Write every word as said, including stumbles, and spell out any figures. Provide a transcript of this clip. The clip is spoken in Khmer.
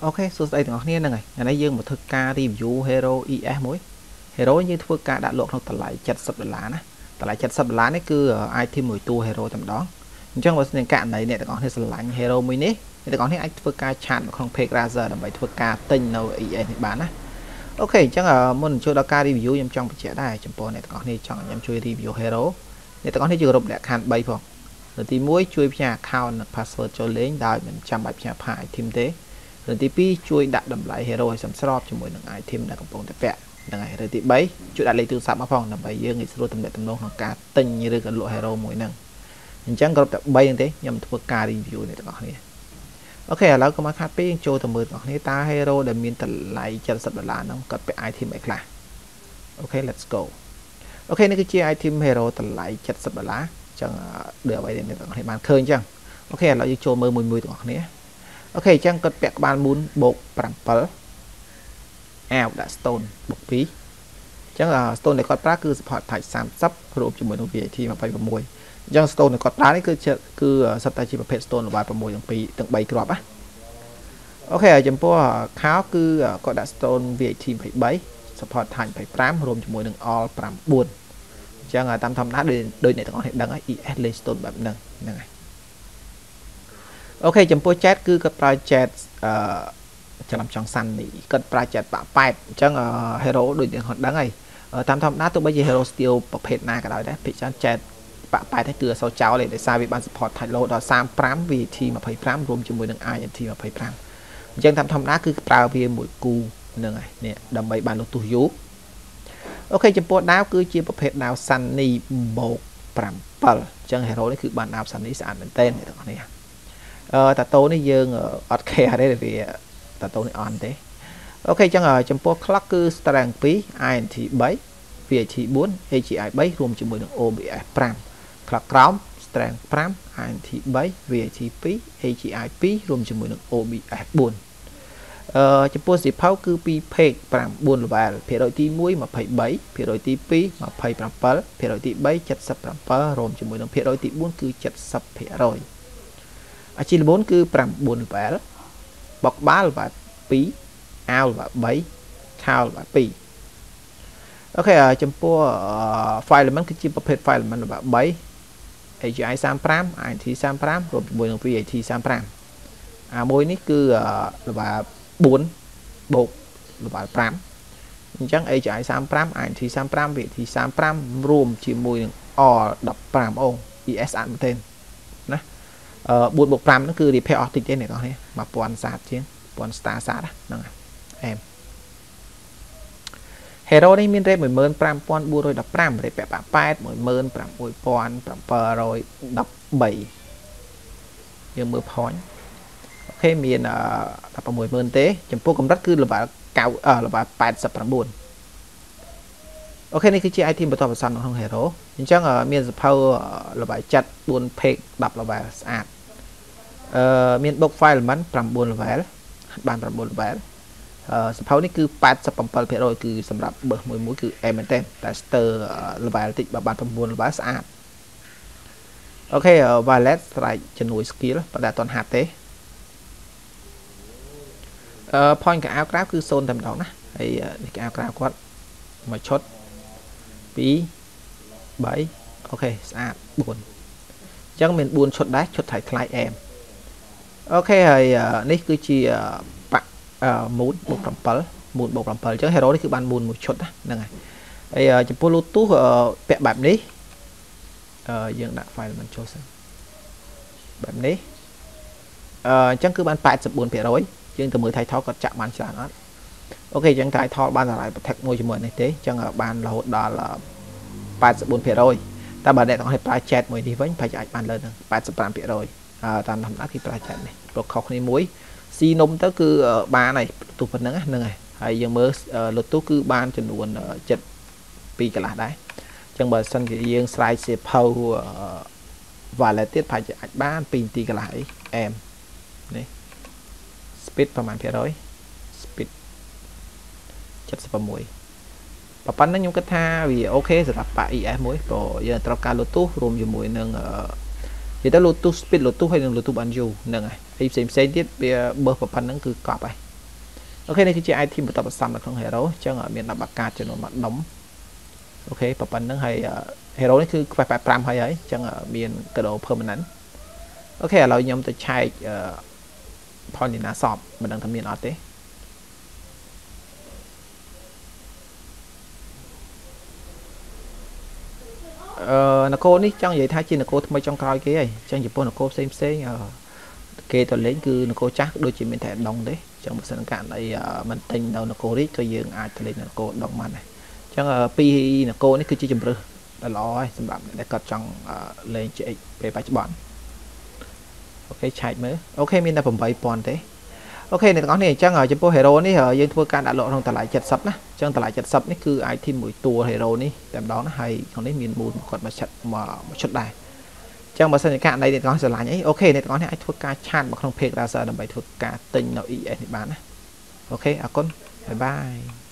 ok số đâyទាំងអស់គ្នាហ្នឹងហើយថ្ងៃនេះយើងមកធ្វើការ review Hero អ៊ី អេស មួយ Hero យើងធ្វើការដាក់លក់ក្នុងតម្លៃเจ็ดสิบដុល្លារណាតម្លៃเจ็ดสิบដុល្លារនេះគឺ item មួយតួ Hero តែម្ដងអញ្ចឹងបើសិនជាករណីអ្នកទាំងអស់គ្នាស្រឡាញ់ Hero មួយនេះអ្នកទាំងអស់គ្នាអាចធ្វើការឆាតនៅក្នុង page Razer ដើម្បីធ្វើការទិញនៅ អ៊ី អេស នេះបានណាអូខេអញ្ចឹងមុនចូលដល់ការ review ខ្ញុំចង់បញ្ជាក់ដែរចំពោះអ្នកទាំងអស់គ្នាចង់ខ្ញុំជួយ review Hero អ្នកទាំងអស់គ្នាជួយគ្រប់លក្ខខណ្ឌបីផងលើទីមួយជួយផ្ញើ account និង password ចូលលេងដោយមិនចាំបាច់ផ្ញើ ផា item ទេឬទីពីរជួយដាក់តម្លៃ Hero ឲ្យសមស្របជាមួយនឹង item ដែលកំពុងតែពាក់ហ្នឹងហើយឬទីបីជួយដាក់លេខទូរស័ព្ទមកផងដើម្បីយើងងាយស្រួលទំនាក់ទំនងក្នុងការទិញឬក៏លក់ Hero មួយហ្នឹងអញ្ចឹងគ្រប់តែបីហ្នឹងទេខ្ញុំធ្វើការ review អ្នកទាំងអស់គ្នាអូខេឥឡូវកុំឲ្យខាត់ពេកចូលទៅមើលទាំងអស់គ្នាតើ Hero ដែលមានតម្លៃเจ็ดสิบដុល្លារហ្នឹងគាត់ពាក់ item អីខ្លះអូខេ let's go អូខេនេះគឺជា item Hero តម្លៃเจ็ดสิบដុល្លារអញ្ចឹងដូចអ្វីដែលអ្នកទាំងអស់គ្នាបានឃើញអញ្ចឹងអូខេឥឡូវយើងចូលមើលមួយមួយទាំងអស់គ្នាអូខេអញ្ចឹងគាត់ពាក់ក្បាលមូនបូកsevenអាវដាក់ stone បូកtwoអញ្ចឹង stone ដែលគាត់ប្រើគឺ support type thirty រួមជាមួយនឹង VAT twenty-six អញ្ចឹង stone ដែលគាត់ប្រើនេះគឺគឺសិតតែជាប្រភេទ stone level six ទាំងពីរទាំងthreeគ្រាប់ណាអូខេចំពោះខោគឺគាត់ដាក់ stone VAT twenty-three support type twenty-fiveរួមជាមួយនឹង all nineអញ្ចឹងតាមធម្មតាដូចអ្នកទាំងអស់គ្នាដឹងហើយ អ៊ី អេស លេង stone បែបហ្នឹងហ្នឹងហើយអូខេចំពោះ chat គឺគាត់ប្រើ chat អឺច្រឡំចង់សាន់នេះគាត់ប្រើ chat បាក់eightអញ្ចឹង Hero ដូចអ្នកគាត់ដឹងហើយតាមធម្មតាទោះបីជា Hero Steel ប្រភេទណាក៏ដោយដែរភាគច្រើន chat បាក់eightគឺអសូវចោលទេដោយសារវាបាន support type low ដល់thirty-five VAT twenty-fiveរួមជាមួយនឹង I N T twenty-five អញ្ចឹងតាមធម្មតាគឺប្រើវាមួយគូហ្នឹងហើយនេះដើម្បីបានលុះទុះយូរអូខេចំពោះដាវគឺជាប្រភេទដាវ Sunny បូកsevenអញ្ចឹង Hero នេះគឺបានដាវ Sunny ស្អាតមែនទែនអ្នកទាំងគ្នាអឺតាតូនេះយើងអត់ care ទេវាតាតូនេះអន់ទេអូខេអញ្ចឹងចំពោះ clock គឺ strength two I N T three VAT four A G I threeរួមជាមួយនឹង O B S five clock ក្រោម strength five I N T three VAT two A G I twoរួមជាមួយនឹង O B S fourអឺចំពោះសៀវភៅគឺtwo page nine level ភាគរយទីone twenty-threeភាគរយទីtwo twenty-sevenភាគរយទីthree seventy-sevenរួមជាមួយនឹងភាគរយទីfourគឺseventyភាគរយអាជីល្បូនគឺnine level បកបាល់ level two អាវ level three ខោ level twoអូខេចំពោះ file element គឺជាប្រភេទ file element level three A G I thirty-five I N T thirty-fiveរួមជាមួយនឹង V A T thirty-five អាមួយនេះគឺ level four បូក level five អញ្ចឹង A G I thirty-five I N T thirty-five V A T thirty-five រួមជាមួយនឹង all fifteenអូ E S អត់មែនទេណាអឺfourបូកfiveហ្នឹងគឺ repair អស់តិចទេអ្នកនរនេះone thousandសាតជាងone thousand star សាតហ្នឹងហើយអែម Hero នេះមាន rate fifteen four one five រេពាក់បាក់eight sixteen seven thirteenយើងមើល point អូខេមានsixteen thousandទេចំពោះកម្រិតគឺ level nine level eighty-nineអូខេនេះគឺជា item បន្តបន្សំនៅក្នុង Hero អញ្ចឹងមានសភៅ level seven four page ten level ស្អាតអឺមាន book file element nine level បានnine level អឺសភៅនេះគឺeighty-sevenភាគរយគឺសម្រាប់បើសមួយមួយគឺអែមែនទេតែ stir level តិចបើបានnine level ស្អាតអូខេ Violet strike ជំនួយ skill ប៉ុន្តែអត់ទាន់ហាត់ទេអឺ point កៅអៅក្រៅគឺzeroតែម្ដងណាហើយនេះកៅអៅក្រៅគាត់មួយឈុតtwo threeអូខេស្អាតfourអញ្ចឹងមានfourឈុតដែរឈុតថ្លៃថ្លៃអែមអូខេហើយនេះគឺជាបាក់អឺ mood បូកseven mood បូកsevenអញ្ចឹង Hero នេះគឺបានmoodមួយឈុតហ្នឹងហើយហើយចំពោះ Bluetooth ពាក់បែបនេះអឺយើងដាក់ file មិនចូលសិនបែបនេះអឺអញ្ចឹងគឺបានeighty-fourភាគរយយើងទៅមើល title គាត់ចាក់បានច្រើនអត់អូខេអញ្ចឹង title បានតម្លៃ protect មួយជាមួយនេះទេអញ្ចឹងបានរហូតដល់eighty-fourភាគរយតែបើអ្នកទាំងអស់ប្រើ chat មួយនេះវិញប្រហែលអាចបានលើនឹងeighty-fiveភាគរយអឺតាមធម្មតាគេប្រើ chat នេះព្រោះខុសគ្នាមួយស៊ីនំទៅគឺបានហើយទូប៉ុណ្្នឹងហ្នឹងហើយហើយយើងមើល Bluetooth គឺបានចំនួនseventy-twoកន្លះដែរអញ្ចឹងបើសិនជាយើងស្រ័យសៀវភៅ Violet ទៀតប្រហែលអាចបានtwoនាទីកន្លះអីអែមនេះ speed ប្រហែលភាគរយ speed seventy-sixប៉ុណ្ណឹងខ្ញុំគិតថាវាអូខេសម្រាប់ប៉ា E S មួយព្រោះយើងត្រូវការ Bluetooth រួមជាមួយនឹងនិយាយទៅ Bluetooth speed Bluetooth ហើយនឹង Bluetooth បានយូរហ្នឹងហើយហើយផ្សេងផ្សេងទៀតវាបើប៉ុណ្ណឹងគឺកប់ហើយ ok nàyគឺជា item បន្តបន្សំនៅក្នុង hero អញ្ចឹងមាន10បាកាចំនួន1ដុំអូខេប៉ុណ្្នឹងហើយ hero នេះគឺខ្វះ85ហើយហើយអញ្ចឹងមានកដោ permanent អូខេឥឡូវខ្ញុំទៅឆែកផលនីណាសពមិនដឹងថាមានអត់ទេអឺនគរនេះចង់និយាយថាជានគរថ្មីចុងក្រោយគេហើយអញ្ចឹងចំពោះនគរផ្សេងផ្សេងគេទៅលេងគឺនគរចាស់ដូចជាមានតែដងទេអញ្ចឹងបើសិនករណីមិនទិញនៅនគរនេះក៏យើងអាចទៅលេងនគរដងបានដែរអញ្ចឹងពីនគរនេះគឺជាជំរើសដ៏ល្អហើយសម្រាប់អ្នកដែលគាត់ចង់លេង จี เอ็กซ์ ពេលបច្ចុប្បន្នអូខេឆែកមើលអូខេមានតែeight thousandទេអូខេអ្នកទាំងអស់នេះអញ្ចឹងចំពោះ hero នេះយើងធ្វើការដាក់លក់ក្នុងតម្លៃseventyណាអញ្ចឹងតម្លៃseventyនេះគឺ item មួយតួ hero នេះតែម្ដងណាហើយក្នុងនេះមានមូលគាត់មកឆិតមកឈុតដែរអញ្ចឹងបើសិនជាករណីអ្នកទាំងអស់ស្រឡាញ់អីអូខេអ្នកទាំងអស់នេះអាចធ្វើការឆាតមកក្នុង page browser ដើម្បីធ្វើការទិញនៅ e เอส នេះបានណាអូខេអរគុណបាយបាយ